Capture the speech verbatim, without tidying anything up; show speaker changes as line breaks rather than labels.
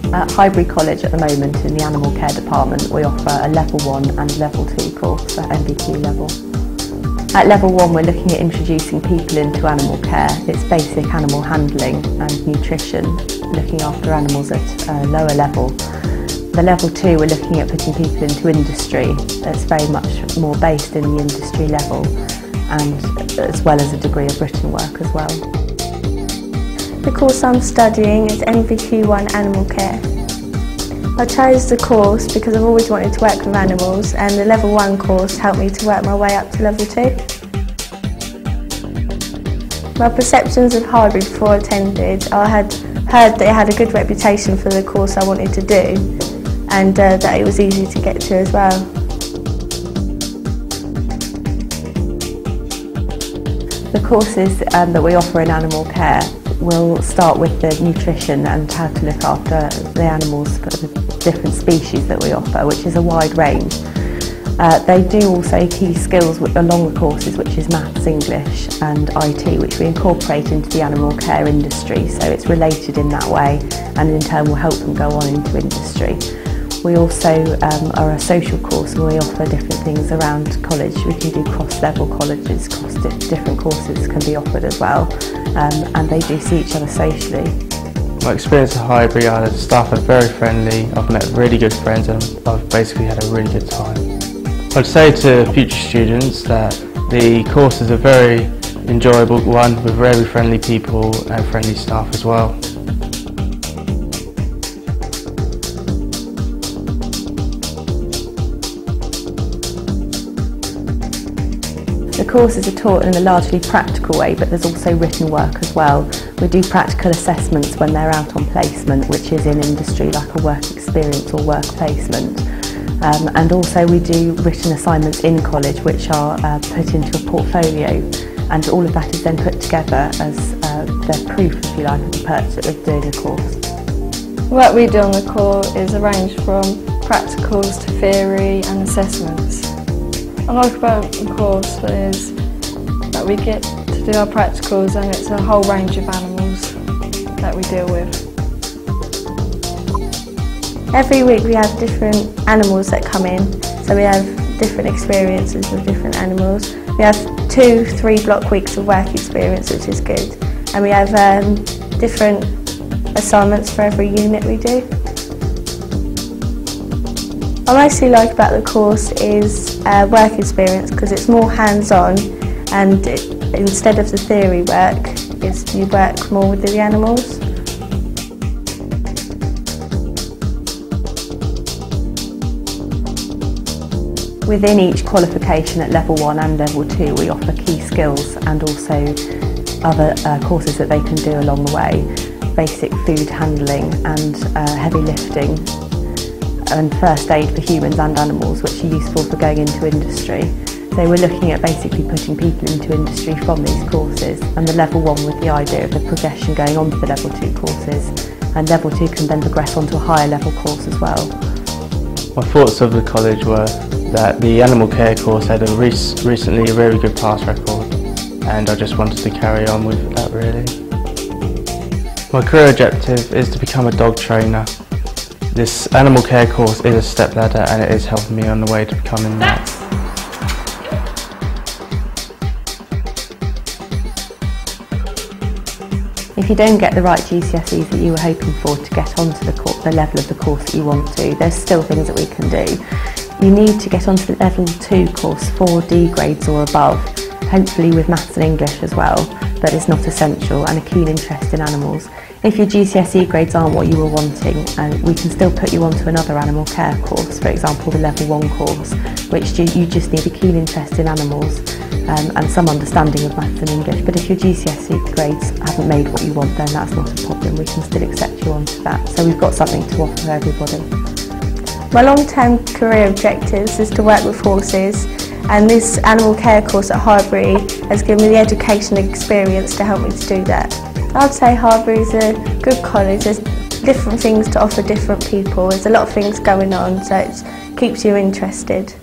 At Highbury College at the moment in the Animal Care Department we offer a Level one and Level two course at M V Q level. At Level one we're looking at introducing people into animal care. It's basic animal handling and nutrition, looking after animals at a lower level. The Level two we're looking at putting people into industry. It's very much more based in the industry level, and as well as a degree of written work as well.
The course I'm studying is M V Q one Animal Care. I chose the course because I've always wanted to work with animals, and the Level one course helped me to work my way up to Level two. My perceptions of Highbury before I attended, I had heard that it had a good reputation for the course I wanted to do, and uh, that it was easy to get to as well.
The courses um, that we offer in animal care will start with the nutrition and how to look after the animals for the different species that we offer, which is a wide range. Uh, they do also key skills along the courses, which is maths, English and I T, which we incorporate into the animal care industry, so it's related in that way and in turn will help them go on into industry. We also um, are a social course and we offer different things around college. We can do cross-level colleges, cross different courses can be offered as well, um, and they do see each other socially.
My experience at Highbury, uh, the staff are very friendly, I've met really good friends and I've basically had a really good time. I'd say to future students that the course is a very enjoyable one with very friendly people and friendly staff as well.
The courses are taught in a largely practical way, but there's also written work as well. We do practical assessments when they're out on placement, which is in industry, like a work experience or work placement. Um, and also we do written assignments in college, which are uh, put into a portfolio, and all of that is then put together as uh, their proof, if you like, of the purchase of doing a course.
What we do on the course is arranged from practicals to theory and assessments. What I like about the course is that we get to do our practicals, and it's a whole range of animals that we deal with.
Every week we have different animals that come in, so we have different experiences with different animals. We have two three block weeks of work experience, which is good, and we have um, different assignments for every unit we do. What I mostly like about the course is uh, work experience, because it's more hands-on, and it, instead of the theory work, it's, you work more with the animals.
Within each qualification at Level one and Level two we offer key skills and also other uh, courses that they can do along the way. Basic food handling and uh, heavy lifting, and first aid for humans and animals, which are useful for going into industry. So we're looking at basically putting people into industry from these courses, and the Level one with the idea of the progression going on to the Level two courses, and Level two can then progress onto a higher level course as well.
My thoughts of the college were that the animal care course had a rec recently a very good pass record, and I just wanted to carry on with that really. My career objective is to become a dog trainer. This animal care course is a step ladder and it is helping me on the way to becoming that.
If you don't get the right G C S Es that you were hoping for to get onto the, the level of the course that you want to, there's still things that we can do. You need to get onto the Level two course for D grades or above, hopefully with maths and English as well, but it's not essential, and a keen interest in animals. If your G C S E grades aren't what you were wanting, uh, we can still put you onto another animal care course, for example the Level one course, which you, you just need a keen interest in animals um, and some understanding of maths and English. But if your G C S E grades haven't made what you want, then that's not a problem, we can still accept you onto that. So we've got something to offer for everybody.
My long-term career objectives is to work with horses, and this animal care course at Highbury has given me the education and experience to help me to do that. I'd say Highbury is a good college. There's different things to offer different people. There's a lot of things going on, so it keeps you interested.